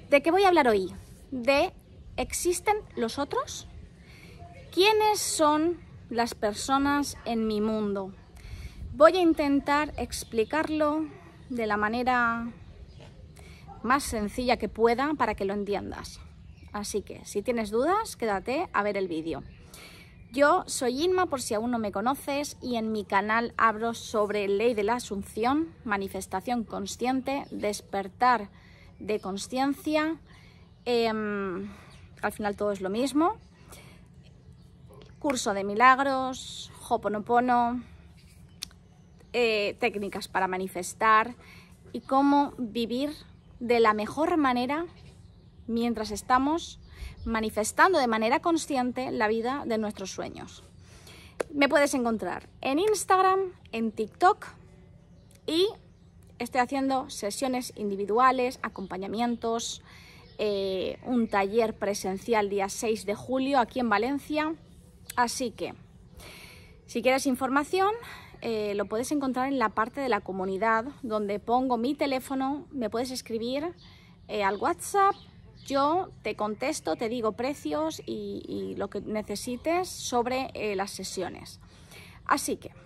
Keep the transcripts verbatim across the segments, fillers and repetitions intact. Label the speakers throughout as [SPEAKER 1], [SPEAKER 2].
[SPEAKER 1] ¿De qué voy a hablar hoy? De ¿existen los otros? ¿Quiénes son las personas en mi mundo? Voy a intentar explicarlo de la manera más sencilla que pueda para que lo entiendas. Así que, si tienes dudas, quédate a ver el vídeo. Yo soy Inma, por si aún no me conoces, y en mi canal hablo sobre ley de la asunción, manifestación consciente, despertar de consciencia, eh, al final todo es lo mismo, curso de milagros, Ho'oponopono, eh, técnicas para manifestar y cómo vivir de la mejor manera mientras estamos manifestando de manera consciente la vida de nuestros sueños. Me puedes encontrar en Instagram, en TikTok, y estoy haciendo sesiones individuales, acompañamientos, eh, un taller presencial día seis de julio aquí en Valencia. Así que, si quieres información, eh, lo puedes encontrar en la parte de la comunidad, donde pongo mi teléfono, me puedes escribir eh, al WhatsApp. Yo te contesto, te digo precios y, y lo que necesites sobre eh, las sesiones. Así que,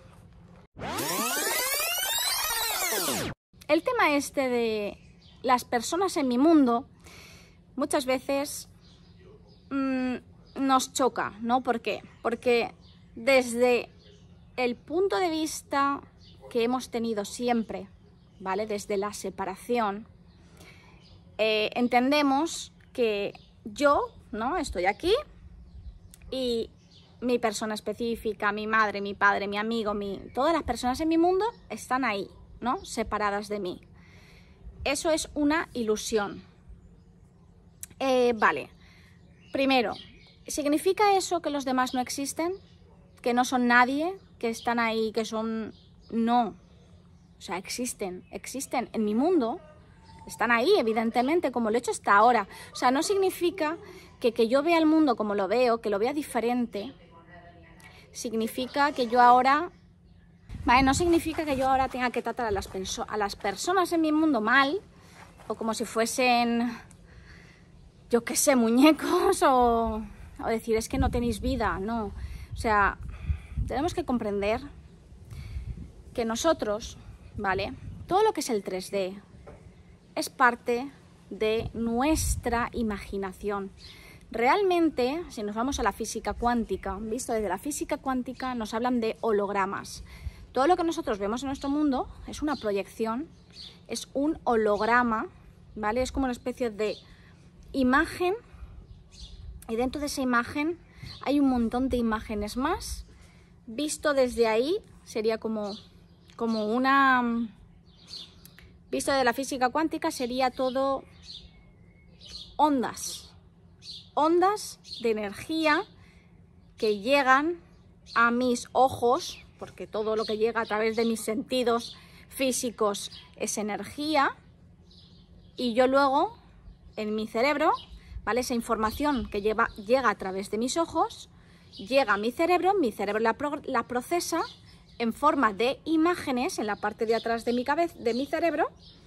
[SPEAKER 1] el tema este de las personas en mi mundo muchas veces mmm, nos choca, ¿no? ¿Por qué? Porque desde el punto de vista que hemos tenido siempre, ¿vale? Desde la separación, Eh, entendemos que yo, ¿no? Estoy aquí y mi persona específica, mi madre, mi padre, mi amigo, mi, todas las personas en mi mundo están ahí, ¿no? Separadas de mí. Eso es una ilusión. Eh, vale, primero, ¿significa eso que los demás no existen? ¿Que no son nadie? ¿Que están ahí? ¿Que son...? No. O sea, existen, existen en mi mundo. Están ahí, evidentemente, como lo he hecho hasta ahora. O sea, no significa que, que yo vea el mundo como lo veo, que lo vea diferente. Significa que yo ahora... Vale, no significa que yo ahora tenga que tratar a las, a las personas en mi mundo mal, o como si fuesen, yo qué sé, muñecos, o, o decir, es que no tenéis vida. No. O sea, tenemos que comprender que nosotros, ¿vale? Todo lo que es el tres D... es parte de nuestra imaginación. Realmente, si nos vamos a la física cuántica, visto desde la física cuántica, nos hablan de hologramas. Todo lo que nosotros vemos en nuestro mundo es una proyección, es un holograma, ¿vale? Es como una especie de imagen, y dentro de esa imagen hay un montón de imágenes más. Visto desde ahí, sería como, como una... Visto de la física cuántica, sería todo ondas, ondas de energía que llegan a mis ojos, porque todo lo que llega a través de mis sentidos físicos es energía, y yo luego, en mi cerebro, ¿vale? Esa información que lleva, llega a través de mis ojos, llega a mi cerebro, mi cerebro la, pro, la procesa en forma de imágenes en la parte de atrás de mi cabeza, de mi cerebro,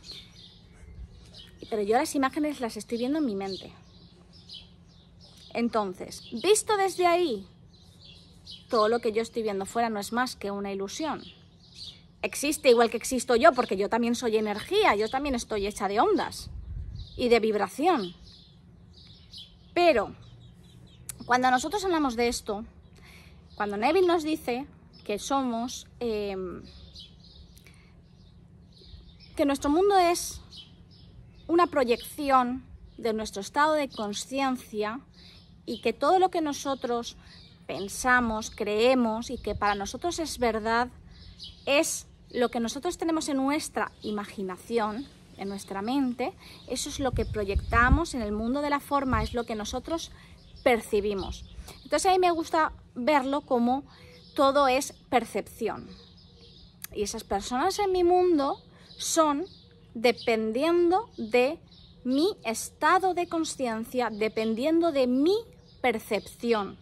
[SPEAKER 1] pero yo las imágenes las estoy viendo en mi mente. Entonces, visto desde ahí, todo lo que yo estoy viendo fuera no es más que una ilusión. Existe igual que existo yo, porque yo también soy energía, yo también estoy hecha de ondas y de vibración. Pero, cuando nosotros hablamos de esto, cuando Neville nos dice que somos, eh, que nuestro mundo es una proyección de nuestro estado de conciencia y que todo lo que nosotros pensamos, creemos y que para nosotros es verdad, es lo que nosotros tenemos en nuestra imaginación, en nuestra mente. Eso es lo que proyectamos en el mundo de la forma, es lo que nosotros percibimos. Entonces a mí me gusta verlo como todo es percepción. Y esas personas en mi mundo son dependiendo de mi estado de conciencia, dependiendo de mi percepción.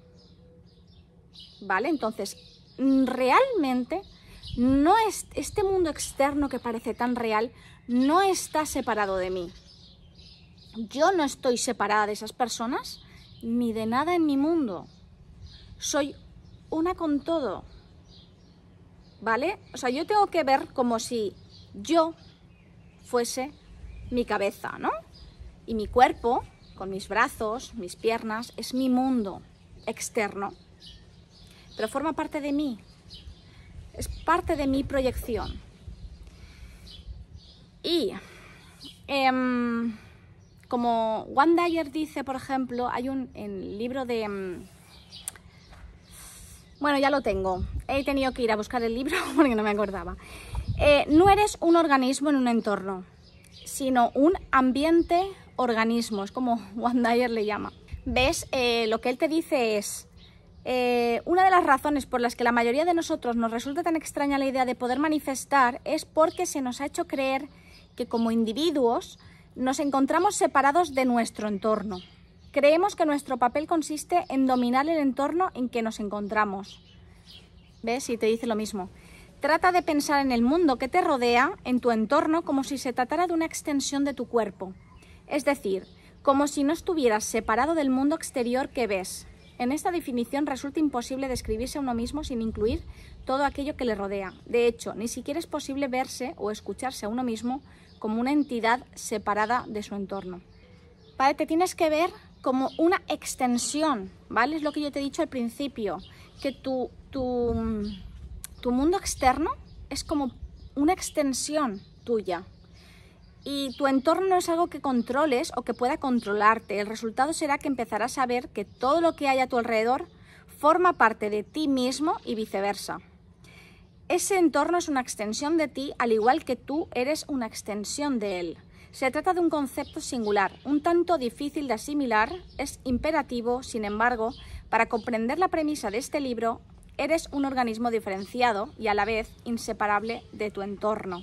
[SPEAKER 1] ¿Vale? Entonces, realmente, no es, este mundo externo que parece tan real no está separado de mí. Yo no estoy separada de esas personas ni de nada en mi mundo. Soy una con todo, ¿vale? O sea, yo tengo que ver como si yo fuese mi cabeza, ¿no? Y mi cuerpo, con mis brazos, mis piernas, es mi mundo externo. Pero forma parte de mí. Es parte de mi proyección. Y eh, como Wayne Dyer dice, por ejemplo, hay un en el libro de... Um, bueno, ya lo tengo. He tenido que ir a buscar el libro porque no me acordaba. Eh, no eres un organismo en un entorno, sino un ambiente organismo. Es como Wayne Dyer le llama. ¿Ves? Eh, lo que él te dice es... Eh, una de las razones por las que la mayoría de nosotros nos resulta tan extraña la idea de poder manifestar es porque se nos ha hecho creer que como individuos nos encontramos separados de nuestro entorno. Creemos que nuestro papel consiste en dominar el entorno en que nos encontramos. ¿Ves? Y te dice lo mismo. Trata de pensar en el mundo que te rodea, en tu entorno, como si se tratara de una extensión de tu cuerpo. Es decir, como si no estuvieras separado del mundo exterior que ves. En esta definición resulta imposible describirse a uno mismo sin incluir todo aquello que le rodea. De hecho, ni siquiera es posible verse o escucharse a uno mismo como una entidad separada de su entorno. ¿Vale? Te tienes que ver como una extensión, ¿vale? Es lo que yo te he dicho al principio, que tu, tu, tu mundo externo es como una extensión tuya. Y tu entorno no es algo que controles o que pueda controlarte. El resultado será que empezarás a ver que todo lo que hay a tu alrededor forma parte de ti mismo y viceversa. Ese entorno es una extensión de ti, al igual que tú eres una extensión de él. Se trata de un concepto singular, un tanto difícil de asimilar, es imperativo, sin embargo, para comprender la premisa de este libro, eres un organismo diferenciado y a la vez inseparable de tu entorno.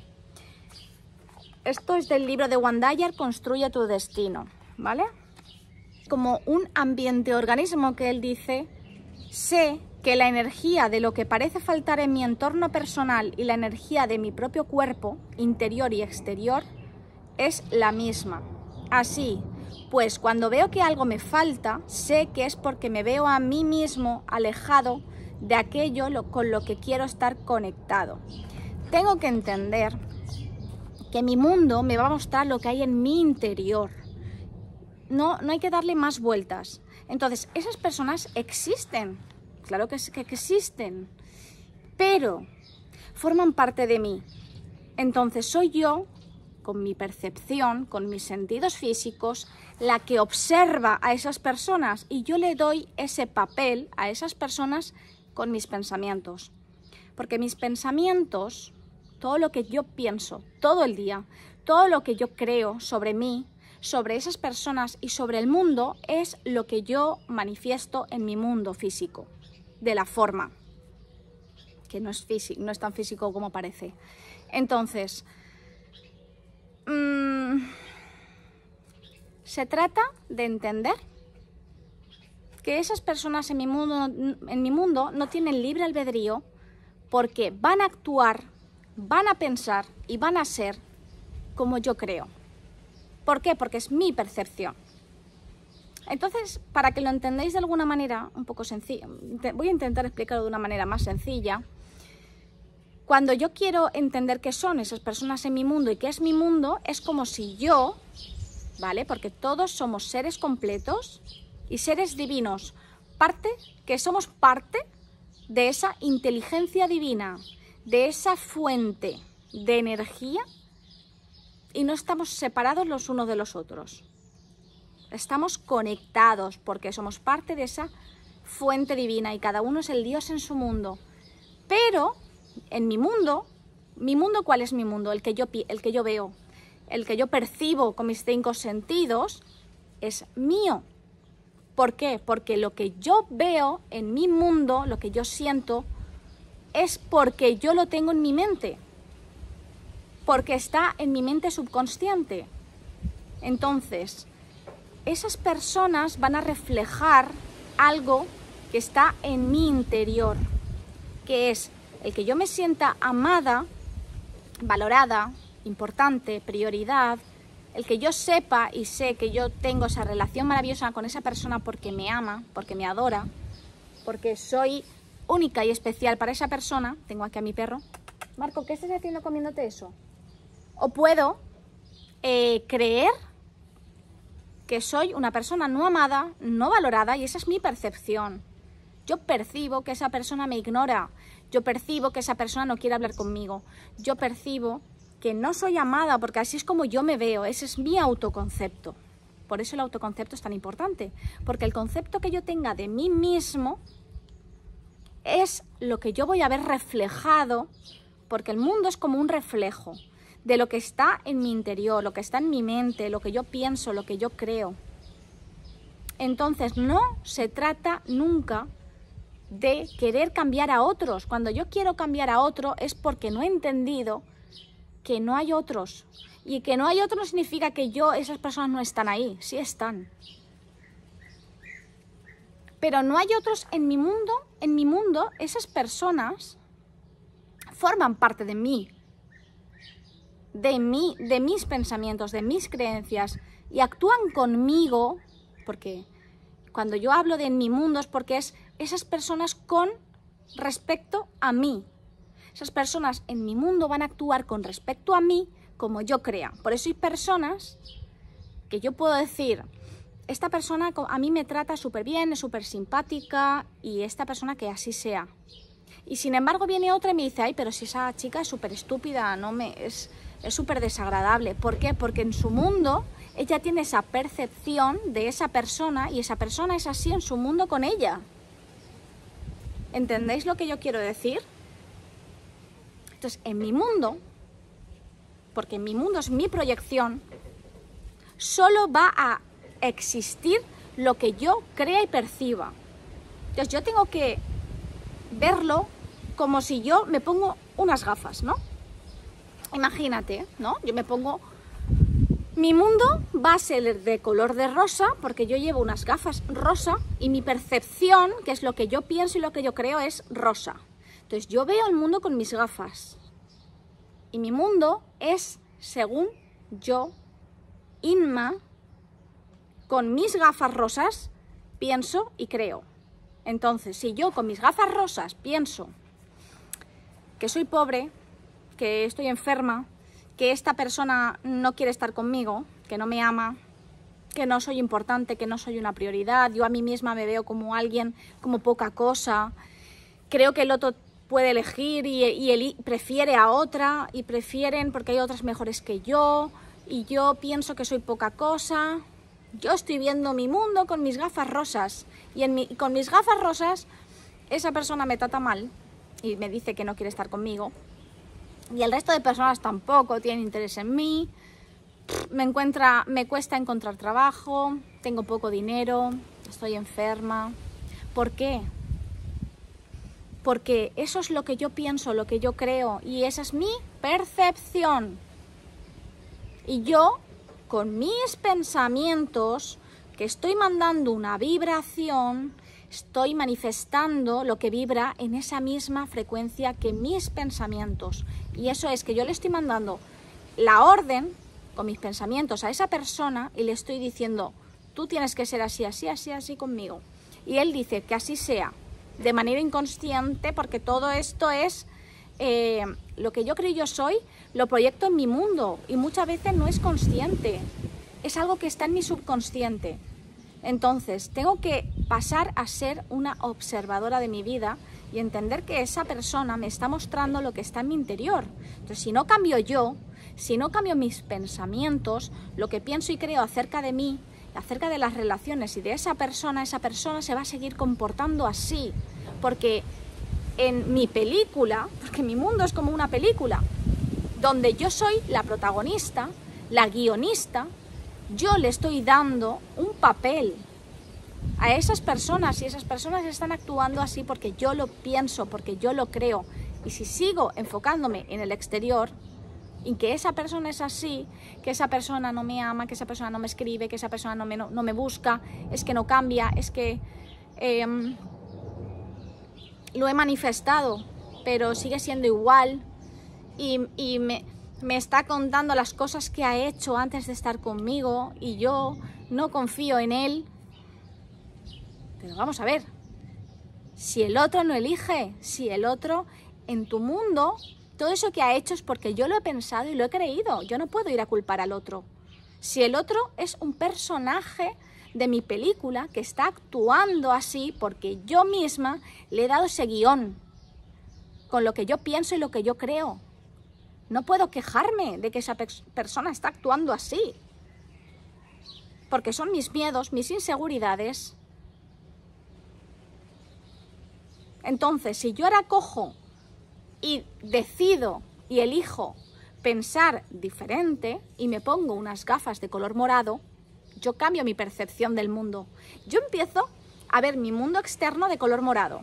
[SPEAKER 1] Esto es del libro de Wayne Dyer, Construye tu destino, ¿vale? Como un ambiente organismo que él dice, sé que la energía de lo que parece faltar en mi entorno personal y la energía de mi propio cuerpo, interior y exterior, es la misma. Así, pues cuando veo que algo me falta, sé que es porque me veo a mí mismo alejado de aquello con lo que quiero estar conectado. Tengo que entender que mi mundo me va a mostrar lo que hay en mi interior. No, no hay que darle más vueltas. Entonces, esas personas existen, claro que, que existen, pero forman parte de mí. Entonces, soy yo, con mi percepción, con mis sentidos físicos, la que observa a esas personas y yo le doy ese papel a esas personas con mis pensamientos. Porque mis pensamientos... todo lo que yo pienso todo el día, todo lo que yo creo sobre mí, sobre esas personas y sobre el mundo es lo que yo manifiesto en mi mundo físico, de la forma, que no es físico, no es tan físico como parece. Entonces, mmm, se trata de entender que esas personas en mi mundo, en mi mundo no tienen libre albedrío porque van a actuar, van a pensar y van a ser como yo creo. ¿Por qué? Porque es mi percepción. Entonces, para que lo entendáis de alguna manera un poco sencilla, voy a intentar explicarlo de una manera más sencilla. Cuando yo quiero entender qué son esas personas en mi mundo y qué es mi mundo, es como si yo, ¿vale? Porque todos somos seres completos y seres divinos, parte, que somos parte de esa inteligencia divina, de esa fuente de energía y no estamos separados los unos de los otros. Estamos conectados porque somos parte de esa fuente divina y cada uno es el Dios en su mundo. Pero en mi mundo, ¿mi mundo cuál es mi mundo? El que yo, el que yo veo, el que yo percibo con mis cinco sentidos es mío. ¿Por qué? Porque lo que yo veo en mi mundo, lo que yo siento, es porque yo lo tengo en mi mente, porque está en mi mente subconsciente. Entonces, esas personas van a reflejar algo que está en mi interior, que es el que yo me sienta amada, valorada, importante, prioridad, el que yo sepa y sé que yo tengo esa relación maravillosa con esa persona porque me ama, porque me adora, porque soy única y especial para esa persona. Tengo aquí a mi perro. Marco, ¿qué estás haciendo comiéndote eso? O puedo eh, creer que soy una persona no amada, no valorada, y esa es mi percepción. Yo percibo que esa persona me ignora, yo percibo que esa persona no quiere hablar conmigo, yo percibo que no soy amada, porque así es como yo me veo, ese es mi autoconcepto. Por eso el autoconcepto es tan importante, porque el concepto que yo tenga de mí mismo es lo que yo voy a ver reflejado, porque el mundo es como un reflejo de lo que está en mi interior, lo que está en mi mente, lo que yo pienso, lo que yo creo. Entonces no se trata nunca de querer cambiar a otros. Cuando yo quiero cambiar a otro es porque no he entendido que no hay otros. Y que no hay otros no significa que yo, esas personas no están ahí, sí están. Pero no hay otros en mi mundo, en mi mundo esas personas forman parte de mí. De mí, de mis pensamientos, de mis creencias, y actúan conmigo, porque cuando yo hablo de en mi mundo es porque es esas personas con respecto a mí. Esas personas en mi mundo van a actuar con respecto a mí como yo crea. Por eso hay personas que yo puedo decir, esta persona a mí me trata súper bien, es súper simpática, y esta persona que así sea. Y sin embargo viene otra y me dice, ay, pero si esa chica es súper estúpida, no me es... es súper desagradable. ¿Por qué? Porque en su mundo ella tiene esa percepción de esa persona y esa persona es así en su mundo con ella. ¿Entendéis lo que yo quiero decir? Entonces, en mi mundo, porque en mi mundo es mi proyección, solo va a existir lo que yo crea y perciba. Entonces, yo tengo que verlo como si yo me pongo unas gafas, ¿no? Imagínate, ¿no? Yo me pongo... Mi mundo va a ser de color de rosa porque yo llevo unas gafas rosa y mi percepción, que es lo que yo pienso y lo que yo creo, es rosa. Entonces yo veo el mundo con mis gafas. Y mi mundo es según yo, Inma, con mis gafas rosas, pienso y creo. Entonces, si yo con mis gafas rosas pienso que soy pobre, que estoy enferma, que esta persona no quiere estar conmigo, que no me ama, que no soy importante, que no soy una prioridad, yo a mí misma me veo como alguien, como poca cosa, creo que el otro puede elegir y, y él prefiere a otra, y prefieren porque hay otras mejores que yo, y yo pienso que soy poca cosa. Yo estoy viendo mi mundo con mis gafas rosas, y en mi, con mis gafas rosas esa persona me trata mal y me dice que no quiere estar conmigo. Y el resto de personas tampoco tienen interés en mí, me, encuentra, me cuesta encontrar trabajo, tengo poco dinero, estoy enferma. ¿Por qué? Porque eso es lo que yo pienso, lo que yo creo, y esa es mi percepción. Y yo, con mis pensamientos, que estoy mandando una vibración, estoy manifestando lo que vibra en esa misma frecuencia que mis pensamientos. Y eso es que yo le estoy mandando la orden con mis pensamientos a esa persona y le estoy diciendo, tú tienes que ser así, así, así, así conmigo. Y él dice que así sea, de manera inconsciente, porque todo esto es eh, lo que yo creo y yo soy, lo proyecto en mi mundo y muchas veces no es consciente, es algo que está en mi subconsciente. Entonces, tengo que pasar a ser una observadora de mi vida y entender que esa persona me está mostrando lo que está en mi interior. Entonces, si no cambio yo, si no cambio mis pensamientos, lo que pienso y creo acerca de mí, acerca de las relaciones y de esa persona, esa persona se va a seguir comportando así. Porque en mi película, porque mi mundo es como una película, donde yo soy la protagonista, la guionista, yo le estoy dando un papel a esas personas y esas personas están actuando así porque yo lo pienso, porque yo lo creo. Y si sigo enfocándome en el exterior y que esa persona es así, que esa persona no me ama, que esa persona no me escribe, que esa persona no me, no, no me busca, es que no cambia, es que eh, lo he manifestado, pero sigue siendo igual y, y me... me está contando las cosas que ha hecho antes de estar conmigo y yo no confío en él. Pero vamos a ver, si el otro no elige, si el otro en tu mundo, todo eso que ha hecho es porque yo lo he pensado y lo he creído. Yo no puedo ir a culpar al otro. Si el otro es un personaje de mi película que está actuando así porque yo misma le he dado ese guión con lo que yo pienso y lo que yo creo. No puedo quejarme de que esa pe- persona está actuando así. Porque son mis miedos, mis inseguridades. Entonces, si yo ahora cojo y decido y elijo pensar diferente y me pongo unas gafas de color morado, yo cambio mi percepción del mundo. Yo empiezo a ver mi mundo externo de color morado.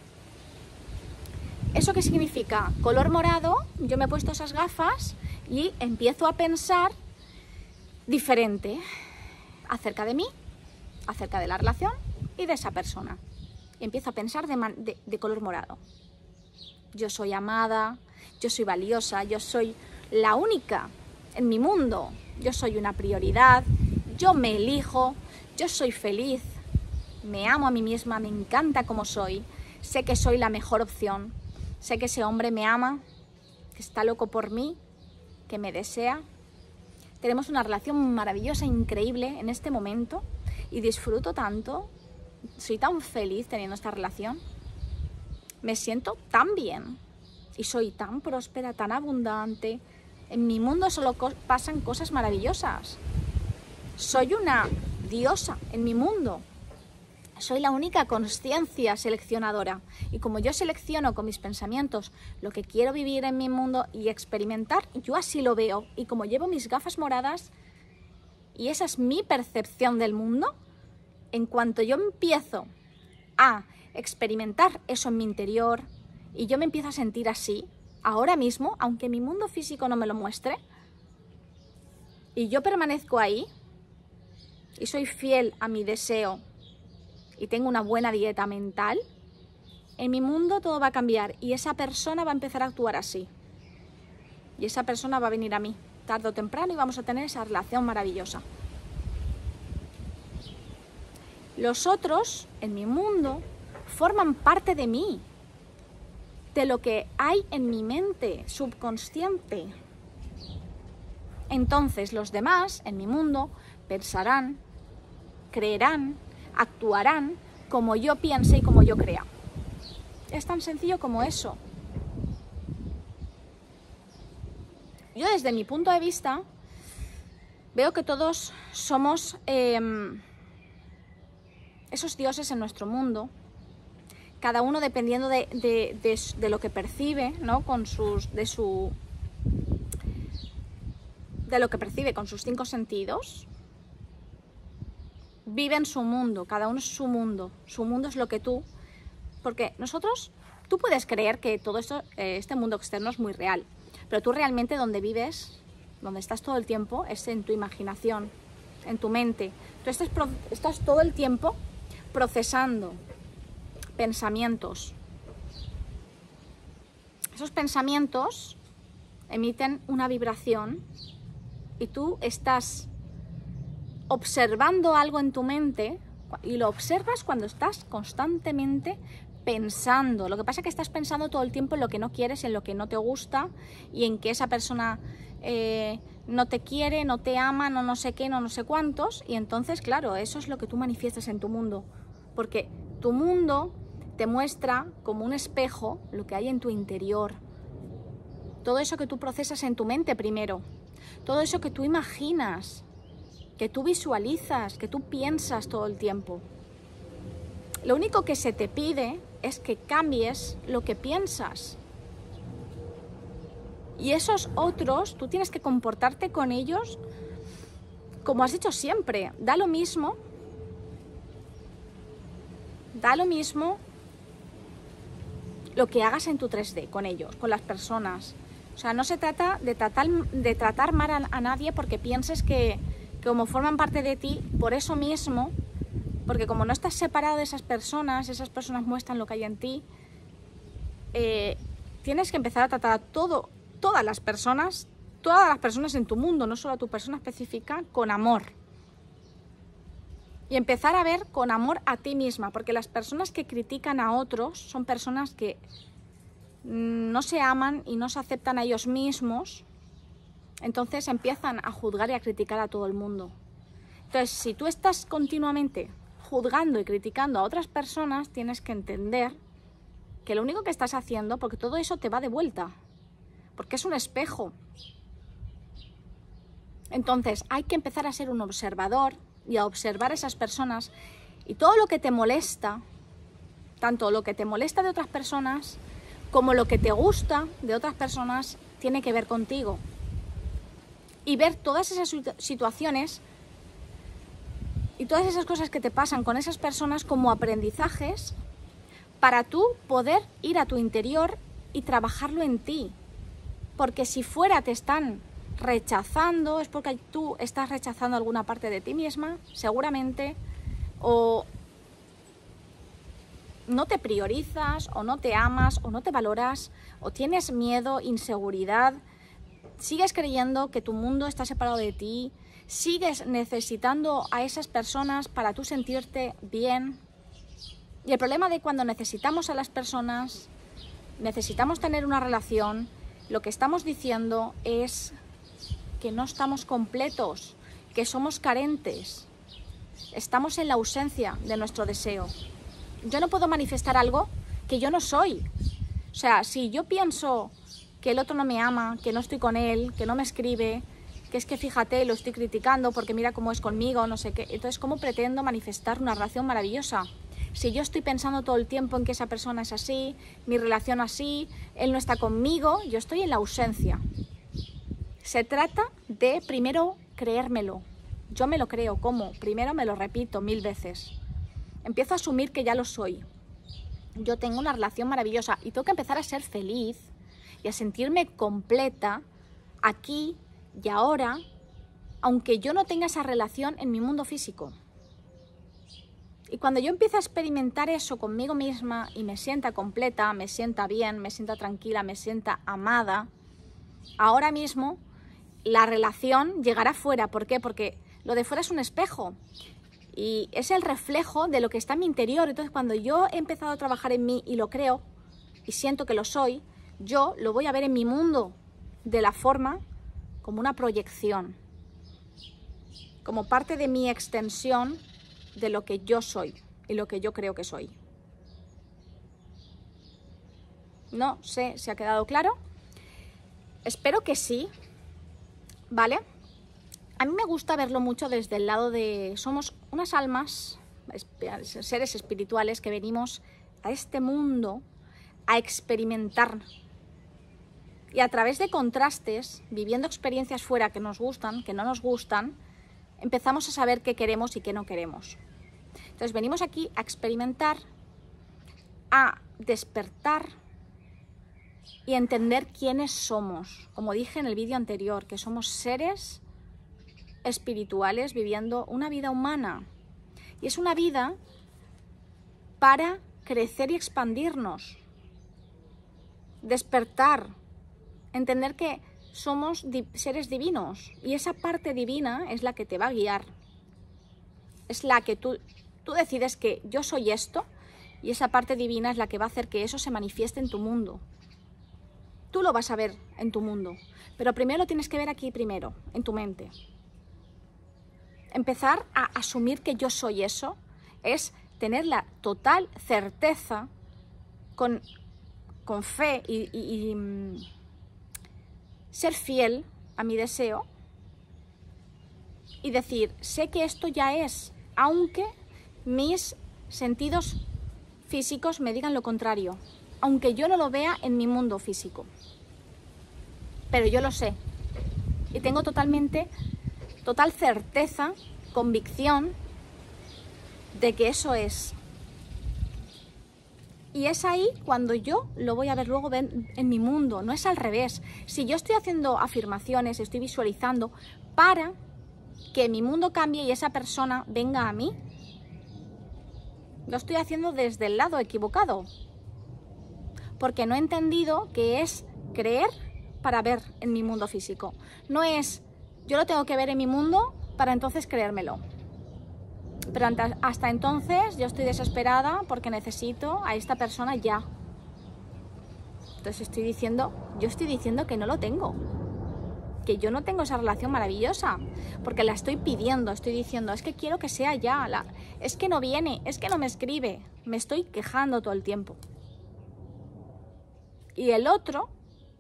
[SPEAKER 1] ¿Eso qué significa? Color morado, yo me he puesto esas gafas y empiezo a pensar diferente acerca de mí, acerca de la relación y de esa persona. Y empiezo a pensar de, de, de color morado. Yo soy amada, yo soy valiosa, yo soy la única en mi mundo, yo soy una prioridad, yo me elijo, yo soy feliz, me amo a mí misma, me encanta como soy, sé que soy la mejor opción, sé que ese hombre me ama, que está loco por mí, que me desea. Tenemos una relación maravillosa, increíble en este momento y disfruto tanto, soy tan feliz teniendo esta relación, me siento tan bien y soy tan próspera, tan abundante. En mi mundo solo co- pasan cosas maravillosas. Soy una diosa en mi mundo. Soy la única consciencia seleccionadora. Y como yo selecciono con mis pensamientos lo que quiero vivir en mi mundo y experimentar, yo así lo veo. Y como llevo mis gafas moradas, y esa es mi percepción del mundo, en cuanto yo empiezo a experimentar eso en mi interior y yo me empiezo a sentir así, ahora mismo, aunque mi mundo físico no me lo muestre, y yo permanezco ahí y soy fiel a mi deseo y tengo una buena dieta mental, en mi mundo todo va a cambiar y esa persona va a empezar a actuar así. Y esa persona va a venir a mí tarde o temprano y vamos a tener esa relación maravillosa. Los otros, en mi mundo, forman parte de mí, de lo que hay en mi mente subconsciente. Entonces los demás, en mi mundo, pensarán, creerán, actuarán como yo piense y como yo crea. Es tan sencillo como eso. Yo desde mi punto de vista veo que todos somos eh, esos dioses en nuestro mundo, cada uno dependiendo de, de, de, de lo que percibe, ¿no? Con sus, de, su, de lo que percibe con sus cinco sentidos. Vive en su mundo, cada uno es su mundo, su mundo es lo que tú, porque nosotros, tú puedes creer que todo esto, este mundo externo es muy real, pero tú realmente donde vives, donde estás todo el tiempo, es en tu imaginación, en tu mente. Tú estás, estás todo el tiempo procesando pensamientos. Esos pensamientos emiten una vibración y tú estás observando algo en tu mente y lo observas cuando estás constantemente pensando. Lo que pasa es que estás pensando todo el tiempo en lo que no quieres, en lo que no te gusta y en que esa persona eh, no te quiere, no te ama, no no sé qué, no no sé cuántos. Y entonces, claro, eso es lo que tú manifiestas en tu mundo. Porque tu mundo te muestra como un espejo lo que hay en tu interior. Todo eso que tú procesas en tu mente primero. Todo eso que tú imaginas, que tú visualizas, que tú piensas todo el tiempo. Lo único que se te pide es que cambies lo que piensas. Y esos otros, tú tienes que comportarte con ellos como has dicho siempre. Da lo mismo, da lo mismo lo que hagas en tu tres D con ellos, con las personas. O sea, no se trata de tratar, de tratar mal a, a nadie porque pienses que, que como forman parte de ti, por eso mismo, porque como no estás separado de esas personas, esas personas muestran lo que hay en ti, eh, tienes que empezar a tratar a todo, todas las personas, todas las personas en tu mundo, no solo a tu persona específica, con amor. Y empezar a ver con amor a ti misma, porque las personas que critican a otros son personas que no se aman y no se aceptan a ellos mismos, entonces empiezan a juzgar y a criticar a todo el mundo. Entonces, si tú estás continuamente juzgando y criticando a otras personas, tienes que entender que lo único que estás haciendo, porque todo eso te va de vuelta, porque es un espejo. Entonces, hay que empezar a ser un observador y a observar a esas personas, y todo lo que te molesta, tanto lo que te molesta de otras personas como lo que te gusta de otras personas, tiene que ver contigo. Y ver todas esas situaciones y todas esas cosas que te pasan con esas personas como aprendizajes para tú poder ir a tu interior y trabajarlo en ti. Porque si fuera te están rechazando, es porque tú estás rechazando alguna parte de ti misma, seguramente, o no te priorizas, o no te amas, o no te valoras, o tienes miedo, inseguridad, sigues creyendo que tu mundo está separado de ti, sigues necesitando a esas personas para tú sentirte bien. Y el problema de cuando necesitamos a las personas, necesitamos tener una relación, lo que estamos diciendo es que no estamos completos, que somos carentes, estamos en la ausencia de nuestro deseo. Yo no puedo manifestar algo que yo no soy. O sea, si yo pienso que el otro no me ama, que no estoy con él, que no me escribe, que es que fíjate, lo estoy criticando porque mira cómo es conmigo, no sé qué, entonces ¿cómo pretendo manifestar una relación maravillosa? Si yo estoy pensando todo el tiempo en que esa persona es así, mi relación así, él no está conmigo, yo estoy en la ausencia. Se trata de primero creérmelo. Yo me lo creo. ¿Cómo? Primero me lo repito mil veces. Empiezo a asumir que ya lo soy. Yo tengo una relación maravillosa y tengo que empezar a ser feliz y a sentirme completa aquí y ahora, aunque yo no tenga esa relación en mi mundo físico. Y cuando yo empiezo a experimentar eso conmigo misma y me sienta completa, me sienta bien, me sienta tranquila, me sienta amada, ahora mismo la relación llegará fuera. ¿Por qué? Porque lo de fuera es un espejo y es el reflejo de lo que está en mi interior. Entonces, cuando yo he empezado a trabajar en mí y lo creo y siento que lo soy, yo lo voy a ver en mi mundo de la forma como una proyección, como parte de mi extensión de lo que yo soy y lo que yo creo que soy. No sé si ha quedado claro. Espero que sí. ¿Vale? A mí me gusta verlo mucho desde el lado de... Somos unas almas, seres espirituales que venimos a este mundo a experimentar. Y a través de contrastes, viviendo experiencias fuera que nos gustan, que no nos gustan, empezamos a saber qué queremos y qué no queremos. Entonces venimos aquí a experimentar, a despertar y entender quiénes somos. Como dije en el vídeo anterior, que somos seres espirituales viviendo una vida humana. Y es una vida para crecer y expandirnos. Despertar. Entender que somos seres divinos. Y esa parte divina es la que te va a guiar. Es la que tú, tú decides que yo soy esto. Y esa parte divina es la que va a hacer que eso se manifieste en tu mundo. Tú lo vas a ver en tu mundo, pero primero lo tienes que ver aquí primero, en tu mente. Empezar a asumir que yo soy eso es tener la total certeza, con, con fe y, y, y ser fiel a mi deseo y decir, sé que esto ya es, aunque mis sentidos físicos me digan lo contrario. Aunque yo no lo vea en mi mundo físico, pero yo lo sé y tengo totalmente, total certeza, convicción de que eso es. Y es ahí cuando yo lo voy a ver luego en, en mi mundo, no es al revés. Si yo estoy haciendo afirmaciones, estoy visualizando para que mi mundo cambie y esa persona venga a mí, lo estoy haciendo desde el lado equivocado. Porque no he entendido que es creer para ver en mi mundo físico. No es, yo lo tengo que ver en mi mundo para entonces creérmelo. Pero hasta entonces yo estoy desesperada porque necesito a esta persona ya. Entonces estoy diciendo, yo estoy diciendo que no lo tengo. Que yo no tengo esa relación maravillosa. Porque la estoy pidiendo, estoy diciendo, es que quiero que sea ya. La, es que no viene, es que no me escribe. Me estoy quejando todo el tiempo. Y el otro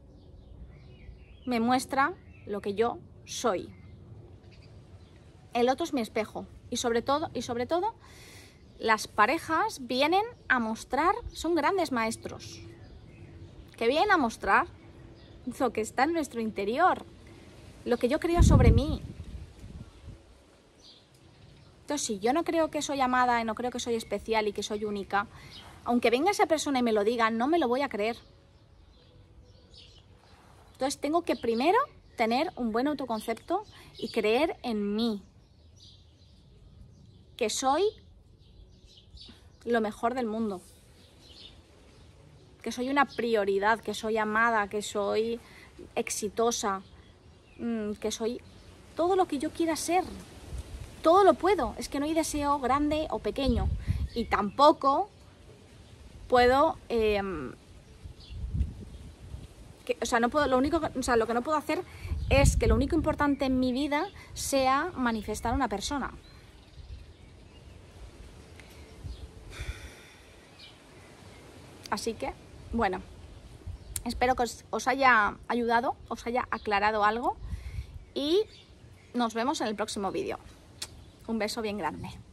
[SPEAKER 1] me muestra lo que yo soy. El otro es mi espejo. Y sobre todo, y sobre todo, las parejas vienen a mostrar, son grandes maestros, que vienen a mostrar lo que está en nuestro interior, lo que yo creo sobre mí. Entonces, si yo no creo que soy amada y no creo que soy especial y que soy única, aunque venga esa persona y me lo diga, no me lo voy a creer. Entonces, tengo que primero tener un buen autoconcepto y creer en mí. Que soy lo mejor del mundo, que soy una prioridad, que soy amada, que soy exitosa, que soy todo lo que yo quiera ser, todo lo puedo, es que no hay deseo grande o pequeño y tampoco puedo, eh, que, o sea, no puedo, lo único, o sea, lo que no puedo hacer es que lo único importante en mi vida sea manifestar a una persona. Así que, bueno, espero que os, os haya ayudado, os haya aclarado algo y nos vemos en el próximo vídeo. Un beso bien grande.